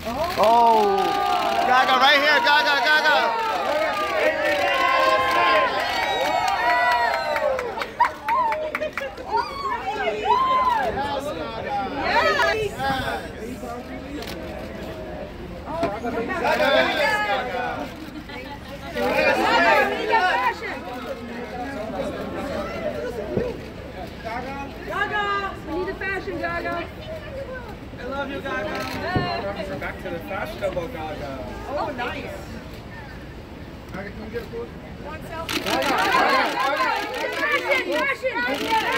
Oh, Gaga right here, Gaga, Gaga. Gaga, we need a fashion, Gaga. I love you, Gaga. Back to the fashionable Gaga. Oh, nice. Gaga, can you get a photo? One selfie. Fashion, fashion.